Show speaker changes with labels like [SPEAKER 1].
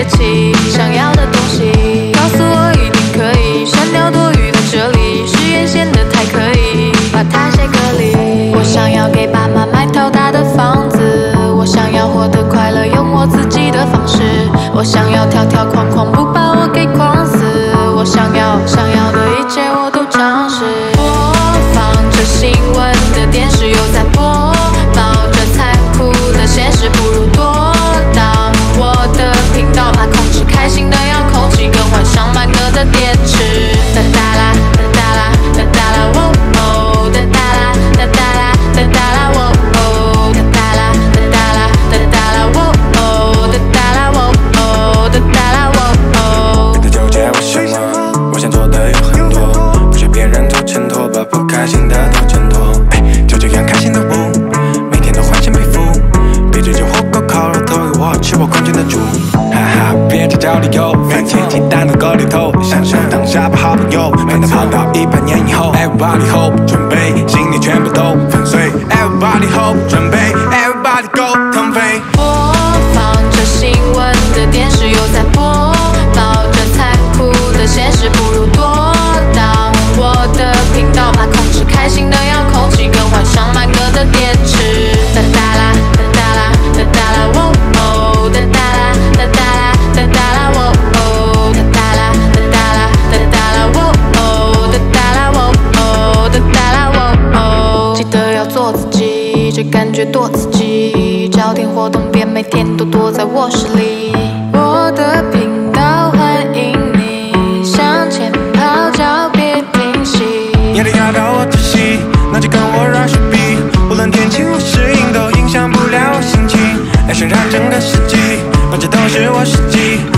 [SPEAKER 1] 接起想要的东西，告诉我一定可以删掉多余的这里，誓言显得太刻意，把它写歌里。我想要给爸妈买套大的房子，我想要活得快乐，用我自己的方式。我想要条条框框不把我给框死，我想要的一切我都尝试。播放着新闻的电视又在播报着残酷的现实，不如多到我的频道，把控制开心的遥控器，更换上满格的电池。哒哒啦哒哒啦哒哒啦喔哦，哒哒啦哒哒啦哒哒啦喔哦，哒哒啦哒哒啦哒哒啦喔哦，哒哒啦喔哦，哒哒啦喔哦。
[SPEAKER 2] 别再纠结我什么，我想做的有很多，不需别人做衬托，把不开心的都挣脱。就这样开心的我，每天都换新皮肤，别追求火锅烤肉都给我吃我空间的猪。哈哈，别再找理由，番茄鸡蛋的沟里头，享受当下吧好朋友，没能跑到100年以后。Everybody hope， 准备，心里全部都粉碎。Everybody hope， 准备 ，Everybody go， 腾飞。
[SPEAKER 1] 播放着新闻的电视又在播报着残酷的现实，不如多到我的频道，把控制开心的遥控器，更换上满格的电池。哒哒啦哒哒啦哒哒啦喔哦，哒哒啦哒哒啦哒哒啦喔哦，哒哒啦哒哒啦哒哒啦喔哦，哒哒啦喔哦，哒哒啦喔哦。记得要做自己，这感觉多刺激，找点活动，别每天都躲在卧室里。我的频道欢迎你向前跑，脚别停息。
[SPEAKER 2] 夜里要到我窒息，那就跟我绕手比，无论天气或适应都影响不了我心情，来渲染整个世纪，反正都是我实际。